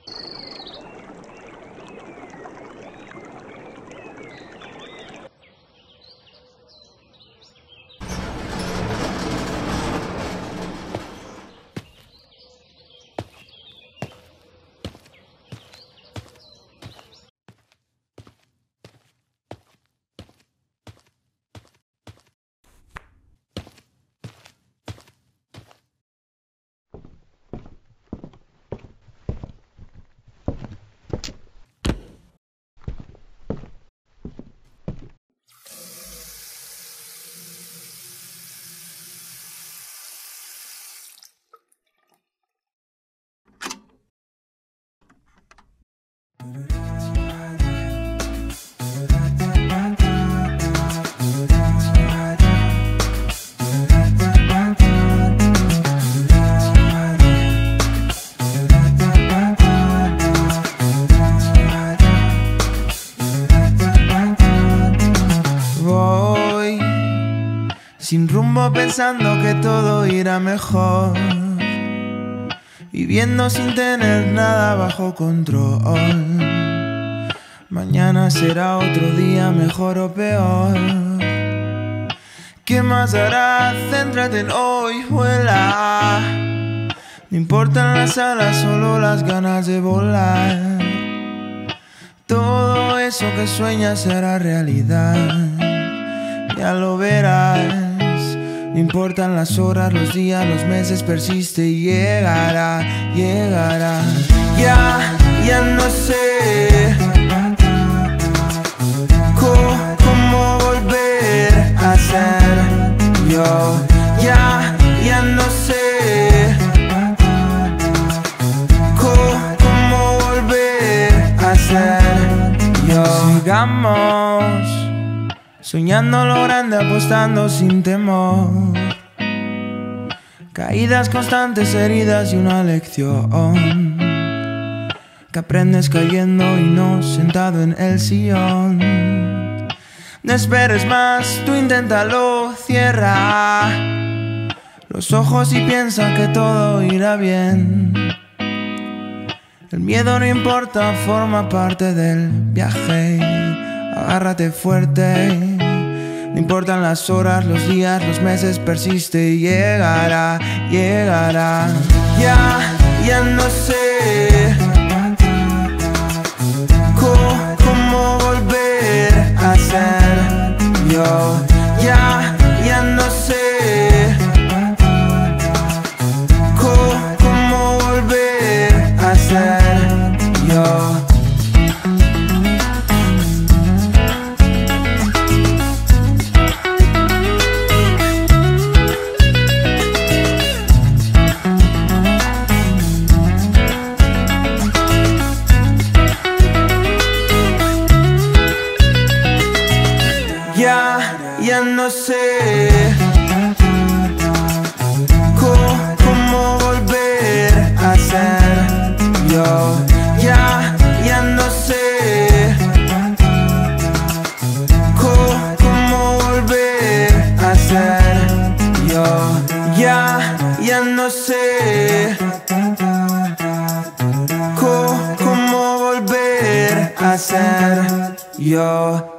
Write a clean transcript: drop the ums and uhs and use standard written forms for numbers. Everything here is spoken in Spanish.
Voy sin rumbo pensando que todo irá mejor, viviendo sin tener nada bajo control. Mañana será otro día, mejor o peor. ¿Qué más hará? Céntrate en hoy, vuela. No importan las alas, solo las ganas de volar. Todo eso que sueñas será realidad, ya lo verás. No importan las horas, los días, los meses, persiste y llegará, llegará. Ya no sé cómo volver a ser yo. Ya no sé cómo volver a ser yo. Sigamos soñando lo grande, apostando sin temor. Caídas constantes, heridas y una lección que aprendes cayendo y no sentado en el sillón. No esperes más, tú inténtalo, cierra los ojos y piensa que todo irá bien. El miedo no importa, forma parte del viaje. Agárrate fuerte, no importan las horas, los días, los meses, persiste y llegará, llegará. Ya no sé cómo volver a ser yo. Ya no sé cómo volver a ser yo. Ya no sé cómo volver a ser yo. Ya no sé cómo volver a ser yo. Ya no sé cómo volver a ser yo.